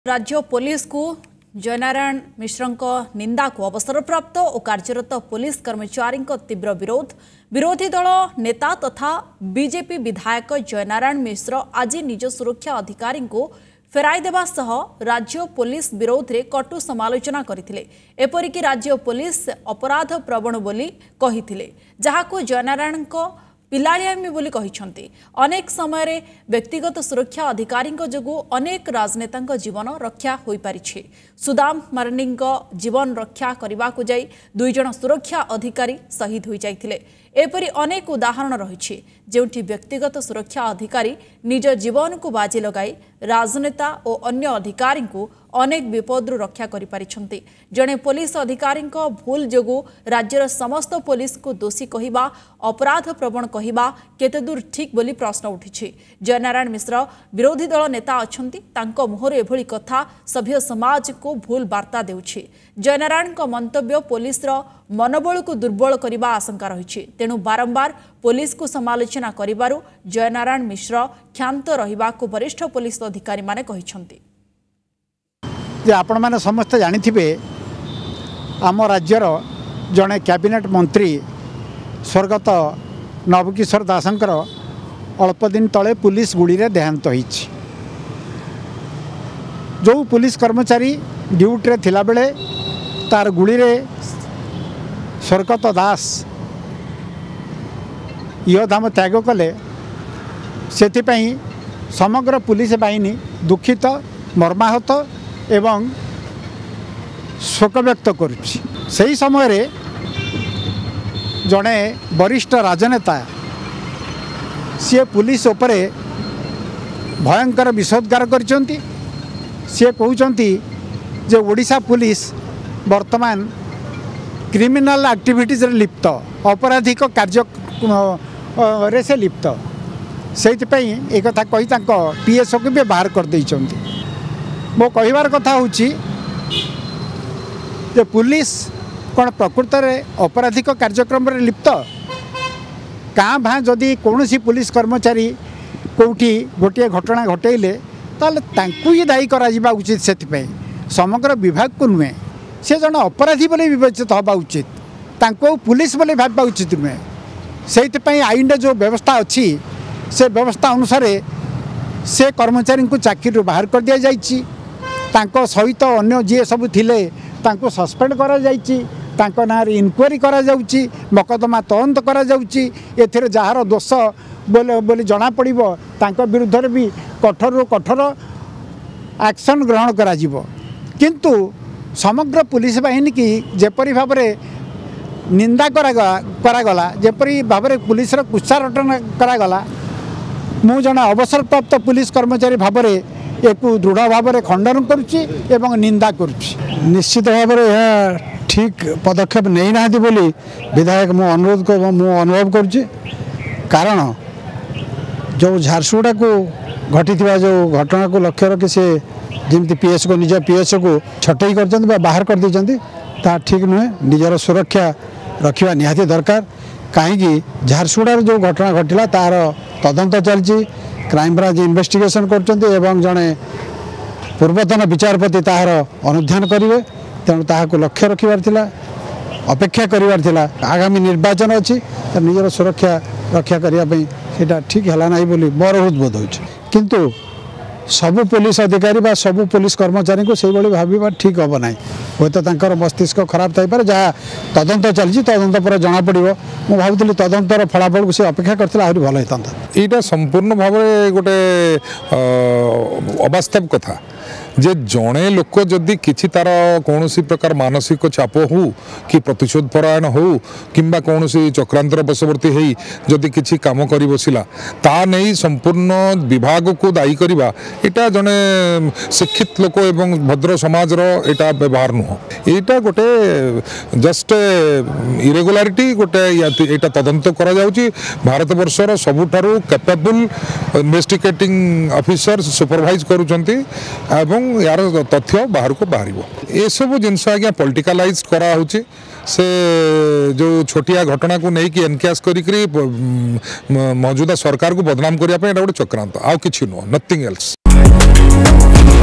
राज्य पुलिस को जयनारायण मिश्र निंदा को अवसरप्राप्त और कार्यरत पुलिस कर्मचारी तीव्र विरोध। विरोधी दल नेता तथा बीजेपी विधायक जयनारायण मिश्र आज निज सुरक्षा अधिकारी को फेराई देवा सह राज्य पुलिस विरोध में कटु समालोचना करथिले। एपरिक राज्य पुलिस अपराध प्रवण बोली कहिथिले, जहाको जयनारायण पिलालियामी बोली कहिसंती। अनेक समय रे व्यक्तिगत सुरक्षा अधिकारी जोगु अनेक राजनेता जीवन रक्षा होई पारिछि। सुदाम मार्नी जीवन रक्षा करने को जाई 2 जन सुरक्षा अधिकारी शहीद हो जाइथिले। एपरि अनेक उदाहरण रही जेउठी व्यक्तिगत सुरक्षा अधिकारी निज जीवन को बाजी लगाई राजनेता और अन्य अधिकारी को अनेक विपदु रक्षा करि पारिछंती। जणे पुलिस अधिकारी भूल जोगु राज्यर समस्त पुलिस को दोषी कहिबा अपराध प्रवण कहिबा केते दूर ठीक बोली प्रश्न उठिछि। जयनारायण मिश्र विरोधी दल नेता अछंती, तांको मुहर एभली कथा सभ्य समाज को भूल वार्ता देउछि। जयनारायण मंतव्य पुलिस मनोबल को दुर्बल करने आशंका रही, तेणु बारंबार पुलिस को समालोचना करिबारु जयनारायण मिश्र क्षांत रहिबा को वरिष्ठ पुलिस अधिकारी माने कहिसंती। जे आपण माने समस्त जानिथिबे आम राज्यर जड़े कैबिनेट मंत्री स्वर्गत नवकिशोर दासंकर अल्प दिन तले पुलिस गुड़ी रे देहांत होईछि। जो पुलिस कर्मचारी ड्यूटी रे थिला बेले तार गुड़ी रे स्वर्गत दास योधाम त्याग कले, सेथिपई समग्र पुलिस बाहिनी दुखित मर्माहत एवं शोक व्यक्त करुछि। सही समय रे जड़े वरिष्ठ राजनेता सी पुलिस उपरे भयंकर विषोद्गार करिसंती। सी कहउचंती जे ओडिशा पुलिस वर्तमान क्रिमिनल एक्टिविटीज रे लिप्त, अपराधिक कार्य रे से लिप्त। से एक कथा कही पीएसओ को भी बाहर कर देइचंती। मो कहिबार कथा होची जे पुलिस कौन प्रकृत में अपराधिक कार्यक्रम रे लिप्त? काँ भाँ जदि कौन पुलिस कर्मचारी कौटी गोटे घटना घटेले तांकु ही दायी करा उचित। से समग्र विभाग को नुहे, से जन अपराधी बोले विवेचित हवा उचित, तांको पुलिस बोले भाबा उचित नुहे। से आईन जो व्यवस्था अच्छी से व्यवस्था अनुसार से कर्मचारी को चाकरी बाहर कर दिया जाइछि। तांको सहित अन्य जी सब थिले तांको सस्पेंड करा जाइछि, तांको नाँ इनक्वारी करा जाउछि, मकदमा तदंत करा जाउछि। एथिरे जहार दोष बोली जना पड़िबो तांको विरुद्ध रे भी कठोर कठोर एक्शन ग्रहण करा जिवो। किंतु समग्र पुलिस बाहिनी की जेपरी भाव में निंदा करागला, जेपरी भाव में पुलिस कुत्सारटन करागला, मु जन अवसरप्राप्त पुलिस कर्मचारी भाव में एक दृढ़ भाव में खंडन करुच्ची एवं निंदा करुच्ची। निश्चित भाव में यह ठीक पदक्षेप नहीं ना बोली विधायक मु अनुरोध को अनुभव करुच्ची। कारण जो झारसुगुड़ा को घटी जो घटना को लक्ष्य रखी से जमी पीएस को निज पीएस को छटई कर बाहर कर देती ता ठीक नुहे। निजर सुरक्षा रखा निहाती दरकार। कहीं झारसुगुड़ा जो घटना घटला तार तदंत चलती, क्राइम ब्रांच इन्वेस्टिगेशन कर जड़े पूर्वतन विचारपति तार अनुधान करेंगे। तेणु ताको लक्ष्य रखिबार अपेक्षा करिबार आगामी निर्वाचन अच्छी निजर सुरक्षा रक्षा करने से ठीक है ना बोली मोर बोध हो। किंतु सबु पुलिस अधिकारी बा सबु पुलिस कर्मचारी को से भाव ठीक हम ना। हे तो मस्तिष्क खराब थाईपे जहाँ तदंत चलती तदंत पर जना पड़ो। मुझे भावुली तदंतर फलाफल को सी अपेक्षा करते आहरी भल होता। यहाँ संपूर्ण भाव में गोटे अवास्तव कथा जे जड़े लोक जदि किसी तार कौन प्रकार मानसिक चाप हो कि प्रतिशोध परायण हो कि कौन चक्रांतर बशवर्ती हो जदि किसी कम कर बसला ता नहीं संपूर्ण विभाग को दायी करवा यहाँ जड़े शिक्षित लोक एवं भद्र समाज यहाँ व्यवहार नुह। यहाँ गोटे जस्ट इरेगुलारिटी गोटे यहाँ तदंत करा जाउची। भारत वर्षर सबुठारु कैपेबल इन्वेस्टिगेटिंग ऑफिसर सुपरवाइज करुचंती एवं यार तथ्य बाहर को बाहर ये सब जिनस आज्ञा पॉलिटिकलाइज करा होची। से जो छोटिया घटना को नहीं कि एनकेस करी मौजूदा सरकार को बदनाम करने गोटे चक्रांत आउ किछि नुह, नथिंग एल्स।